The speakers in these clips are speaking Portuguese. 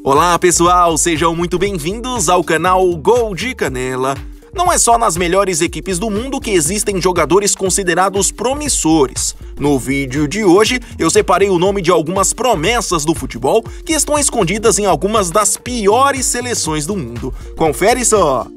Olá pessoal, sejam muito bem-vindos ao canal Gol de Canela. Não é só nas melhores equipes do mundo que existem jogadores considerados promissores. No vídeo de hoje, eu separei o nome de algumas promessas do futebol que estão escondidas em algumas das piores seleções do mundo. Confere só!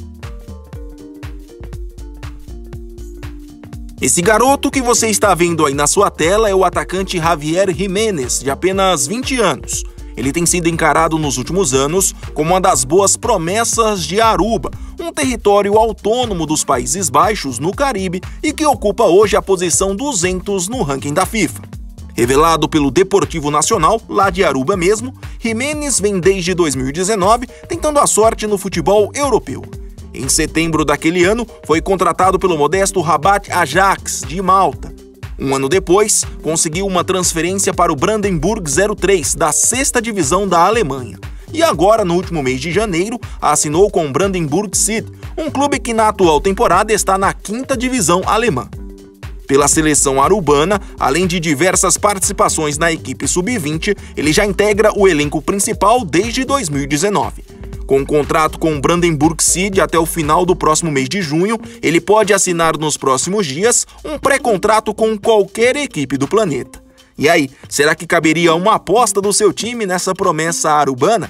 Esse garoto que você está vendo aí na sua tela é o atacante Javier Jiménez, de apenas 20 anos. Ele tem sido encarado nos últimos anos como uma das boas promessas de Aruba, um território autônomo dos Países Baixos, no Caribe, e que ocupa hoje a posição 200 no ranking da FIFA. Revelado pelo Deportivo Nacional, lá de Aruba mesmo, Jiménez vem desde 2019 tentando a sorte no futebol europeu. Em setembro daquele ano, foi contratado pelo modesto Rabat Ajax, de Malta. Um ano depois, conseguiu uma transferência para o Brandenburg 03, da 6ª divisão da Alemanha. E agora, no último mês de janeiro, assinou com o Brandenburg City, um clube que na atual temporada está na 5ª divisão alemã. Pela seleção arubana, além de diversas participações na equipe sub-20, ele já integra o elenco principal desde 2019. Com um contrato com o Brandenburg City até o final do próximo mês de junho, ele pode assinar nos próximos dias um pré-contrato com qualquer equipe do planeta. E aí, será que caberia uma aposta do seu time nessa promessa arubana?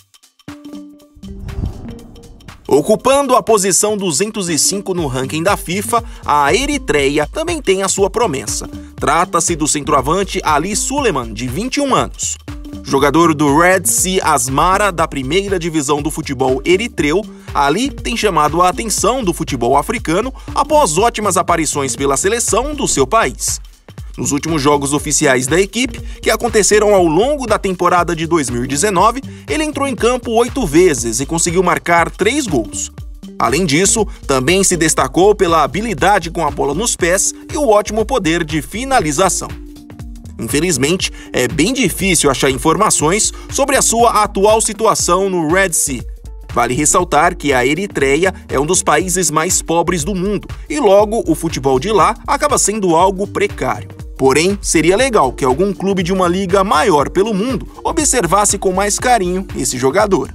Ocupando a posição 205 no ranking da FIFA, a Eritreia também tem a sua promessa. Trata-se do centroavante Ali Suleiman, de 21 anos. Jogador do Red Sea Asmara, da 1ª divisão do futebol eritreu, Ali tem chamado a atenção do futebol africano após ótimas aparições pela seleção do seu país. Nos últimos jogos oficiais da equipe, que aconteceram ao longo da temporada de 2019, ele entrou em campo 8 vezes e conseguiu marcar 3 gols. Além disso, também se destacou pela habilidade com a bola nos pés e o ótimo poder de finalização. Infelizmente, é bem difícil achar informações sobre a sua atual situação no Red Sea. Vale ressaltar que a Eritreia é um dos países mais pobres do mundo e logo o futebol de lá acaba sendo algo precário. Porém, seria legal que algum clube de uma liga maior pelo mundo observasse com mais carinho esse jogador.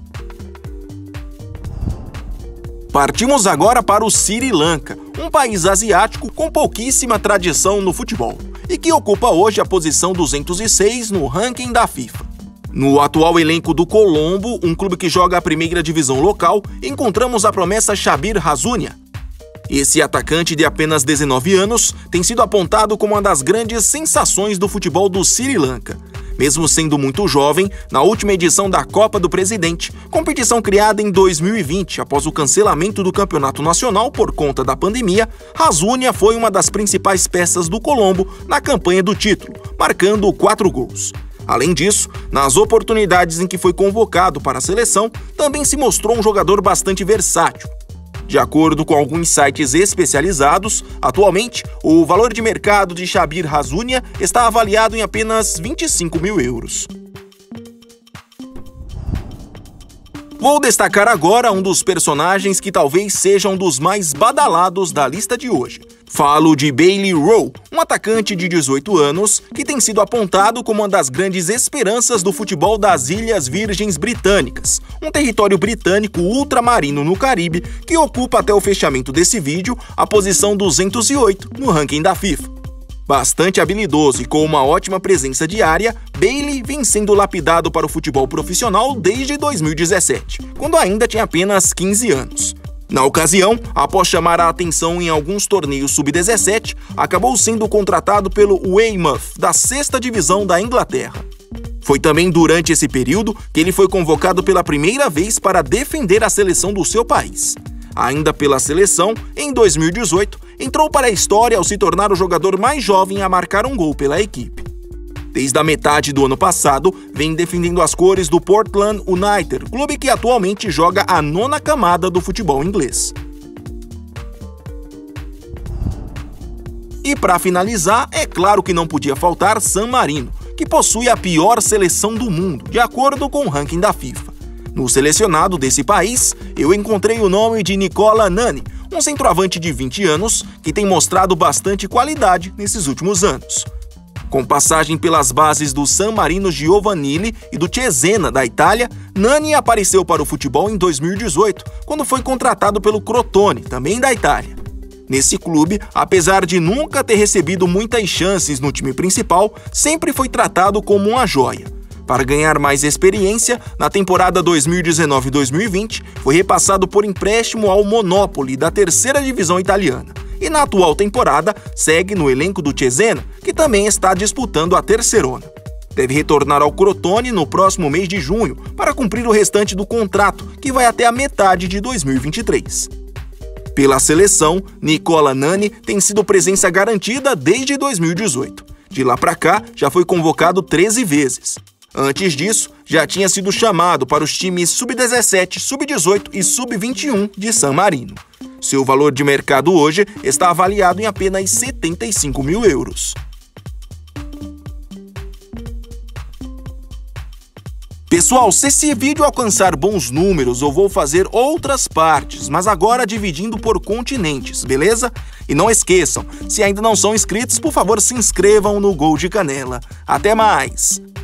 Partimos agora para o Sri Lanka, um país asiático com pouquíssima tradição no futebol e que ocupa hoje a posição 206 no ranking da FIFA. No atual elenco do Colombo, um clube que joga a 1ª divisão local, encontramos a promessa Shabir Hazunia. Esse atacante de apenas 19 anos tem sido apontado como uma das grandes sensações do futebol do Sri Lanka. Mesmo sendo muito jovem, na última edição da Copa do Presidente, competição criada em 2020 após o cancelamento do campeonato nacional por conta da pandemia, Hazunia foi uma das principais peças do Colombo na campanha do título, marcando 4 gols. Além disso, nas oportunidades em que foi convocado para a seleção, também se mostrou um jogador bastante versátil. De acordo com alguns sites especializados, atualmente, o valor de mercado de Shabir Hazunia está avaliado em apenas 25 mil euros. Vou destacar agora um dos personagens que talvez seja um dos mais badalados da lista de hoje. Falo de Bailey Rowe, um atacante de 18 anos que tem sido apontado como uma das grandes esperanças do futebol das Ilhas Virgens Britânicas, um território britânico ultramarino no Caribe que ocupa até o fechamento desse vídeo a posição 208 no ranking da FIFA. Bastante habilidoso e com uma ótima presença diária, Bailey vem sendo lapidado para o futebol profissional desde 2017, quando ainda tinha apenas 15 anos. Na ocasião, após chamar a atenção em alguns torneios sub-17, acabou sendo contratado pelo Weymouth, da 6ª divisão da Inglaterra. Foi também durante esse período que ele foi convocado pela primeira vez para defender a seleção do seu país. Ainda pela seleção, em 2018, entrou para a história ao se tornar o jogador mais jovem a marcar um gol pela equipe. Desde a metade do ano passado, vem defendendo as cores do Portland United, clube que atualmente joga a 9ª camada do futebol inglês. E para finalizar, é claro que não podia faltar San Marino, que possui a pior seleção do mundo, de acordo com o ranking da FIFA. No selecionado desse país, eu encontrei o nome de Nicola Nani, um centroavante de 20 anos que tem mostrado bastante qualidade nesses últimos anos. Com passagem pelas bases do San Marino Giovanili e do Cesena, da Itália, Nani apareceu para o futebol em 2018, quando foi contratado pelo Crotone, também da Itália. Nesse clube, apesar de nunca ter recebido muitas chances no time principal, sempre foi tratado como uma joia. Para ganhar mais experiência, na temporada 2019-2020, foi repassado por empréstimo ao Monopoli, da terceira divisão italiana. E na atual temporada, segue no elenco do Cesena, que também está disputando a Terceirona. Deve retornar ao Crotone no próximo mês de junho para cumprir o restante do contrato, que vai até a metade de 2023. Pela seleção, Nicola Nani tem sido presença garantida desde 2018. De lá para cá, já foi convocado 13 vezes. Antes disso, já tinha sido chamado para os times Sub-17, Sub-18 e Sub-21 de San Marino. Seu valor de mercado hoje está avaliado em apenas 75 mil euros. Pessoal, se esse vídeo alcançar bons números, eu vou fazer outras partes, mas agora dividindo por continentes, beleza? E não esqueçam, se ainda não são inscritos, por favor se inscrevam no Gol de Canela. Até mais!